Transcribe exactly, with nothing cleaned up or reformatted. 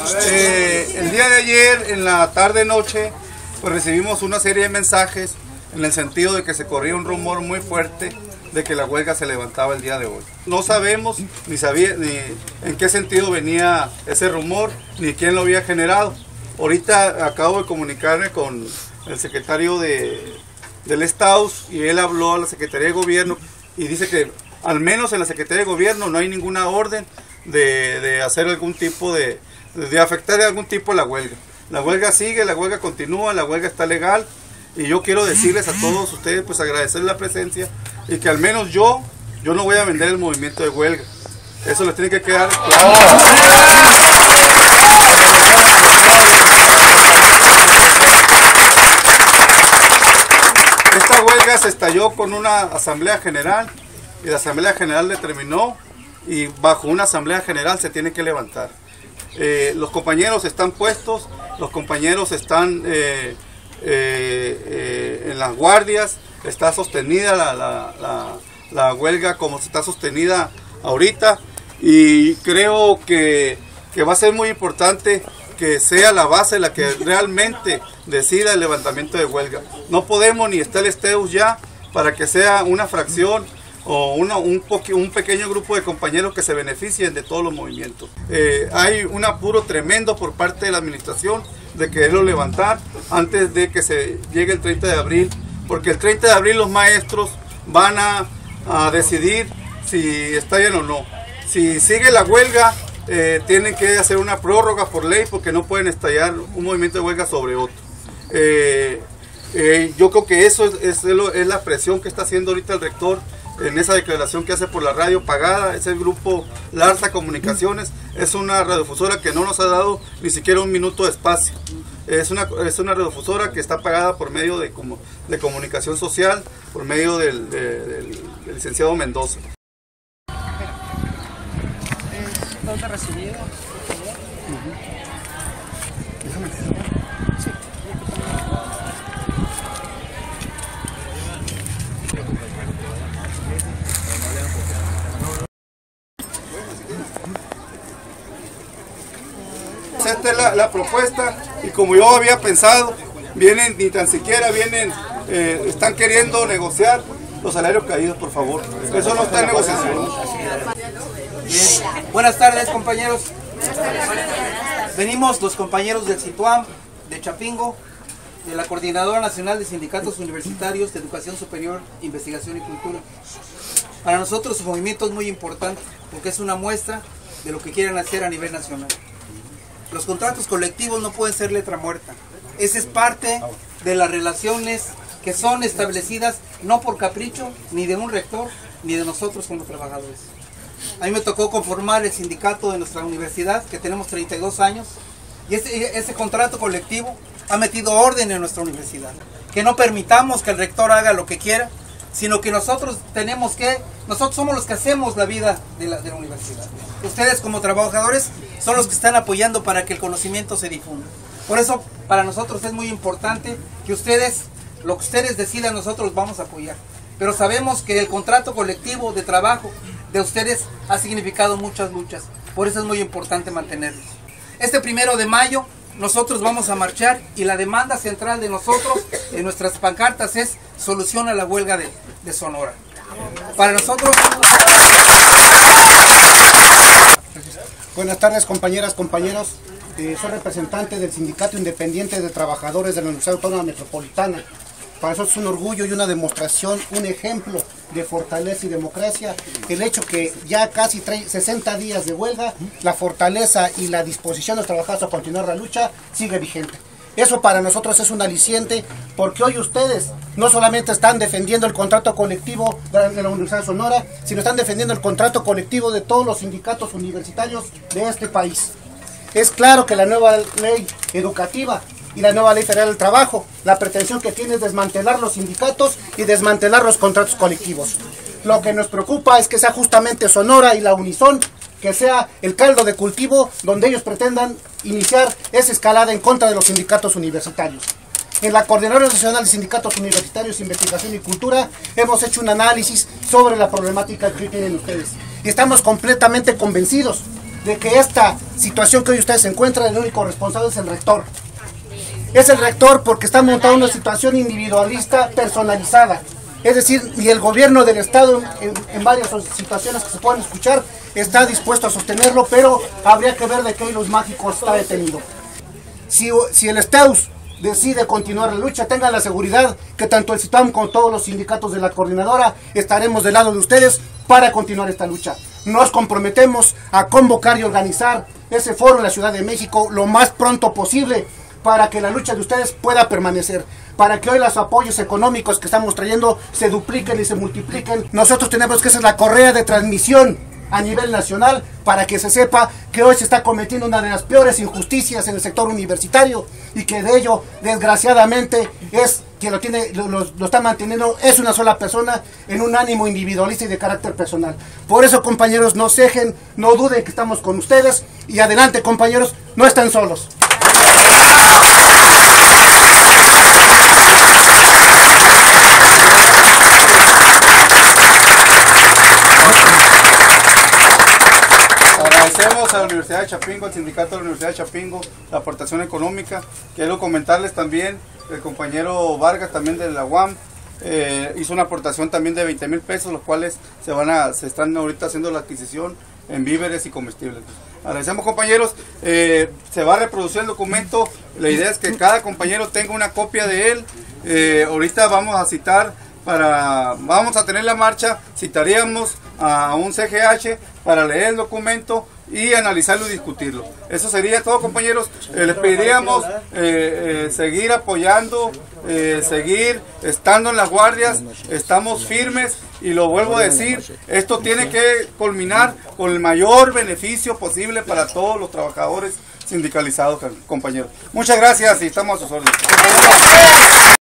Eh, el día de ayer, en la tarde-noche, pues recibimos una serie de mensajes en el sentido de que se corría un rumor muy fuerte de que la huelga se levantaba el día de hoy. No sabemos ni, sabía, ni en qué sentido venía ese rumor, ni quién lo había generado. Ahorita acabo de comunicarme con el secretario de, del Estado y él habló a la Secretaría de Gobierno y dice que al menos en la Secretaría de Gobierno no hay ninguna orden de, de hacer algún tipo de, de afectar de algún tipo la huelga. La huelga sigue, la huelga continúa, la huelga está legal y yo quiero decirles a todos ustedes, pues agradecerles la presencia y que al menos yo, yo no voy a vender el movimiento de huelga. Eso les tiene que quedar claro. Esta huelga se estalló con una asamblea general y la asamblea general determinó y bajo una asamblea general se tiene que levantar. Eh, los compañeros están puestos, los compañeros están eh, eh, eh, en las guardias, está sostenida la, la, la, la huelga como está sostenida ahorita y creo que, que va a ser muy importante que sea la base la que realmente decida el levantamiento de huelga. No podemos ni está el Esteus ya para que sea una fracción o una, un, un pequeño grupo de compañeros que se beneficien de todos los movimientos. Eh, hay un apuro tremendo por parte de la administración de quererlo levantar antes de que se llegue el treinta de abril, porque el treinta de abril los maestros van a, a decidir si estallan o no. Si sigue la huelga, eh, tienen que hacer una prórroga por ley porque no pueden estallar un movimiento de huelga sobre otro. Eh, eh, yo creo que eso es, es, es la presión que está haciendo ahorita el rector en esa declaración que hace por la radio pagada. Es el grupo Larsa Comunicaciones, es una radiodifusora que no nos ha dado ni siquiera un minuto de espacio. Es una, es una radiodifusora que está pagada por medio de, como, de comunicación social, por medio del, de, del, del licenciado Mendoza. ¿Dónde recibido? Esta es la, la propuesta y como yo había pensado, vienen, ni tan siquiera vienen, eh, están queriendo negociar los salarios caídos, por favor. Eso no está en negociación. Bien. Buenas tardes, compañeros. Venimos los compañeros del CITUAM, de Chapingo, de la Coordinadora Nacional de Sindicatos Universitarios de Educación Superior, Investigación y Cultura. Para nosotros su movimiento es muy importante porque es una muestra de lo que quieren hacer a nivel nacional. Los contratos colectivos no pueden ser letra muerta. Esa es parte de las relaciones que son establecidas no por capricho, ni de un rector, ni de nosotros como trabajadores. A mí me tocó conformar el sindicato de nuestra universidad, que tenemos treinta y dos años, y ese, ese contrato colectivo ha metido orden en nuestra universidad. Que no permitamos que el rector haga lo que quiera, sino que nosotros tenemos que, nosotros somos los que hacemos la vida de la, de la universidad. Ustedes como trabajadores son los que están apoyando para que el conocimiento se difunda. Por eso para nosotros es muy importante que ustedes, lo que ustedes decidan, nosotros los vamos a apoyar. Pero sabemos que el contrato colectivo de trabajo de ustedes ha significado muchas luchas. Por eso es muy importante mantenerlos. Este primero de mayo nosotros vamos a marchar y la demanda central de nosotros en nuestras pancartas es solución a la huelga de, de Sonora. Para nosotros... Buenas tardes, compañeras, compañeros. Eh, soy representante del Sindicato Independiente de Trabajadores de la Universidad Autónoma Metropolitana. Para nosotros es un orgullo y una demostración, un ejemplo de fortaleza y democracia, el hecho que ya casi sesenta días de huelga, la fortaleza y la disposición de los trabajadores a continuar la lucha sigue vigente. Eso para nosotros es un aliciente, porque hoy ustedes no solamente están defendiendo el contrato colectivo de la Universidad de Sonora, sino están defendiendo el contrato colectivo de todos los sindicatos universitarios de este país. Es claro que la nueva ley educativa y la nueva ley federal del trabajo, la pretensión que tiene es desmantelar los sindicatos y desmantelar los contratos colectivos. Lo que nos preocupa es que sea justamente Sonora y la Unison, que sea el caldo de cultivo donde ellos pretendan iniciar esa escalada en contra de los sindicatos universitarios. En la Coordinadora Nacional de Sindicatos Universitarios, Investigación y Cultura hemos hecho un análisis sobre la problemática que tienen ustedes. Y estamos completamente convencidos de que esta situación que hoy ustedes se encuentran, el único responsable es el rector. Es el rector porque está montando una situación individualista personalizada. Es decir, y el gobierno del estado en, en varias situaciones que se pueden escuchar está dispuesto a sostenerlo, pero habría que ver de qué hilos mágicos está detenido. Si, si el Esteus decide continuar la lucha, tengan la seguridad que tanto el CITAM como todos los sindicatos de la coordinadora estaremos del lado de ustedes para continuar esta lucha. Nos comprometemos a convocar y organizar ese foro en la Ciudad de México lo más pronto posible para que la lucha de ustedes pueda permanecer, para que hoy los apoyos económicos que estamos trayendo se dupliquen y se multipliquen. Nosotros tenemos que ser la correa de transmisión a nivel nacional para que se sepa que hoy se está cometiendo una de las peores injusticias en el sector universitario y que de ello, desgraciadamente, es quien lo tiene, lo, lo, lo está manteniendo, es una sola persona en un ánimo individualista y de carácter personal. Por eso, compañeros, no cejen, no duden que estamos con ustedes y adelante, compañeros, no están solos. Agradecemos a la Universidad de Chapingo, al sindicato de la Universidad de Chapingo, la aportación económica. Quiero comentarles también, el compañero Vargas también de la U A M eh, hizo una aportación también de veinte mil pesos, los cuales se van a, se están ahorita haciendo la adquisición en víveres y comestibles. Agradecemos, compañeros, eh, se va a reproducir el documento, la idea es que cada compañero tenga una copia de él. Eh, ahorita vamos a citar, para, vamos a tener la marcha, citaríamos a un C G H para leer el documento y analizarlo y discutirlo. Eso sería todo, compañeros. Eh, les pediríamos eh, eh, seguir apoyando, eh, seguir estando en las guardias. Estamos firmes y lo vuelvo a decir, esto tiene que culminar con el mayor beneficio posible para todos los trabajadores sindicalizados, compañeros. Muchas gracias y estamos a sus órdenes.